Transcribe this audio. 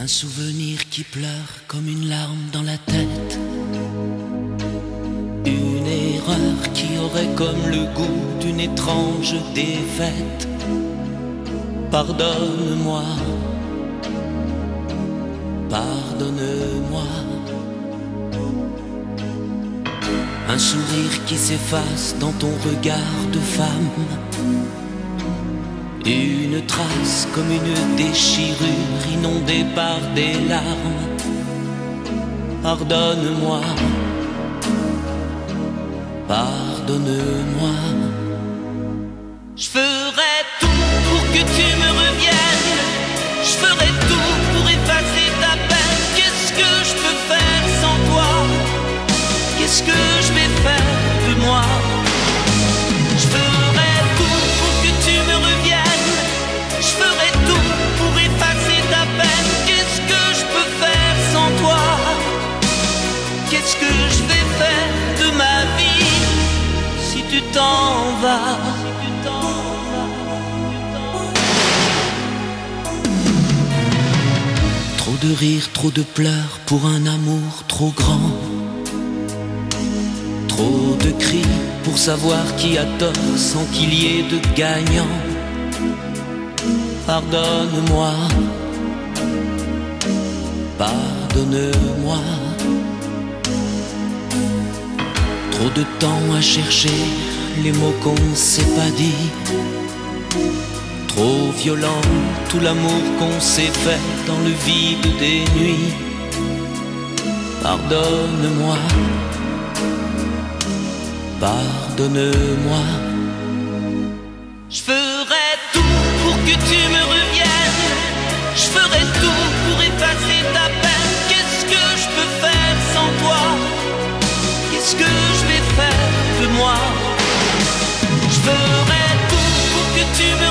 Un souvenir qui pleure comme une larme dans la tête. Une erreur qui aurait comme le goût d'une étrange défaite. Pardonne-moi, pardonne-moi. Un sourire qui s'efface dans ton regard de femme. Une trace comme une déchirure inondée par des larmes. Pardonne-moi, pardonne-moi. Je ferai tout pour que tu me reviennes. Je ferai tout pour effacer ta peine. Qu'est-ce que je peux faire sans toi? Qu'est-ce que je vais faire de moi? Je ferai tout pour que tu me reviennes. Je ferai tout pour effacer ta peine. Qu'est-ce que je peux faire sans toi? Qu'est-ce que je vais faire de ma vie si tu t'en vas? Trop de rires, trop de pleurs pour un amour trop grand. Trop de cris pour savoir qui a tort sans qu'il y ait de gagnant. Pardonne-moi, pardonne-moi. Trop de temps à chercher les mots qu'on ne s'est pas dit. Trop violent tout l'amour qu'on s'est fait dans le vide des nuits. Pardonne-moi, pardonne-moi. Je ferai tout pour que tu me reviennes. Je ferai tout pour effacer ta peine. Qu'est-ce que je peux faire sans toi? Qu'est-ce que je vais faire de moi? Je ferai tout pour que tu me